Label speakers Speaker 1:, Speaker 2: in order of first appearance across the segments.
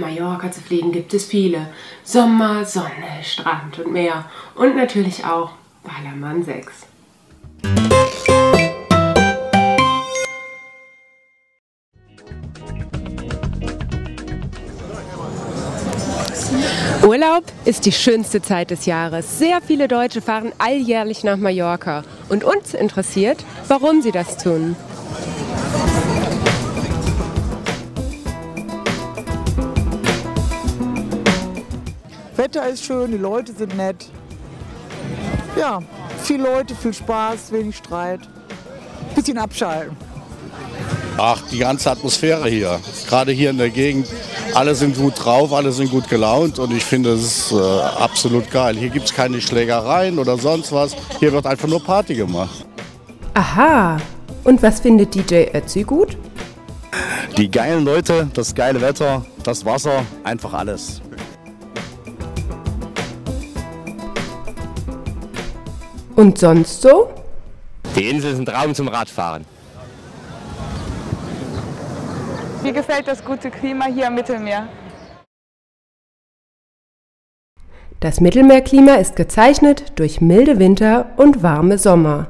Speaker 1: Mallorca zu fliegen, gibt es viele. Sommer, Sonne, Strand und Meer. Und natürlich auch Ballermann 6. Urlaub ist die schönste Zeit des Jahres. Sehr viele Deutsche fahren alljährlich nach Mallorca. Und uns interessiert, warum sie das tun.
Speaker 2: Wetter ist schön, die Leute sind nett. Ja, viele Leute, viel Spaß, wenig Streit. Bisschen abschalten.
Speaker 3: Ach, die ganze Atmosphäre hier, gerade hier in der Gegend, alle sind gut drauf, alle sind gut gelaunt und ich finde, das ist absolut geil. Hier gibt es keine Schlägereien oder sonst was, hier wird einfach nur Party gemacht.
Speaker 1: Aha, und was findet DJ Ötzi gut?
Speaker 4: Die geilen Leute, das geile Wetter, das Wasser, einfach alles.
Speaker 1: Und sonst so?
Speaker 5: Die Insel ist ein Traum zum Radfahren.
Speaker 6: Mir gefällt das gute Klima hier am Mittelmeer.
Speaker 1: Das Mittelmeerklima ist gezeichnet durch milde Winter und warme Sommer.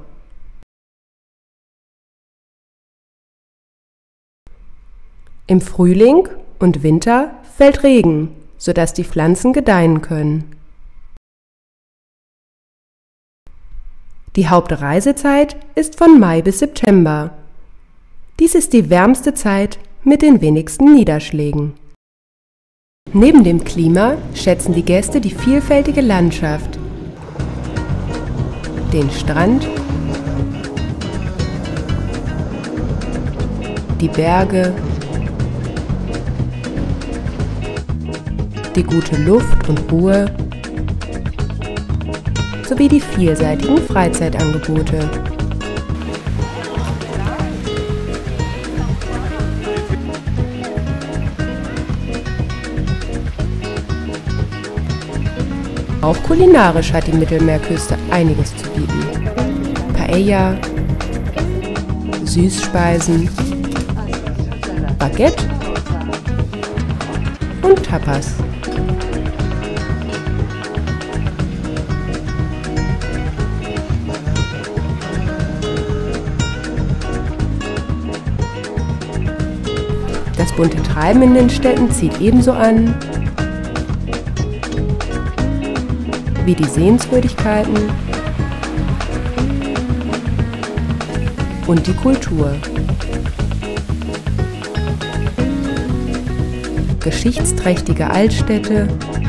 Speaker 1: Im Frühling und Winter fällt Regen, sodass die Pflanzen gedeihen können. Die Hauptreisezeit ist von Mai bis September. Dies ist die wärmste Zeit mit den wenigsten Niederschlägen. Neben dem Klima schätzen die Gäste die vielfältige Landschaft, den Strand, die Berge, die gute Luft und Ruhe sowie die vielseitigen Freizeitangebote. Auch kulinarisch hat die Mittelmeerküste einiges zu bieten. Paella, Süßspeisen, Baguette und Tapas. Das bunte Treiben in den Städten zieht ebenso an wie die Sehenswürdigkeiten und die Kultur. Geschichtsträchtige Altstädte,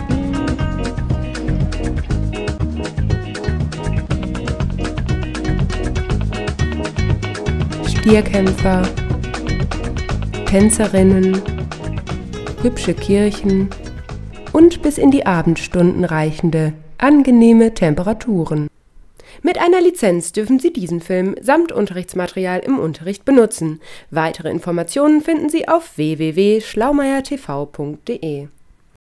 Speaker 1: Stierkämpfer, Tänzerinnen, hübsche Kirchen und bis in die Abendstunden reichende angenehme Temperaturen. Mit einer Lizenz dürfen Sie diesen Film samt Unterrichtsmaterial im Unterricht benutzen. Weitere Informationen finden Sie auf www.schlaumeiertv.de.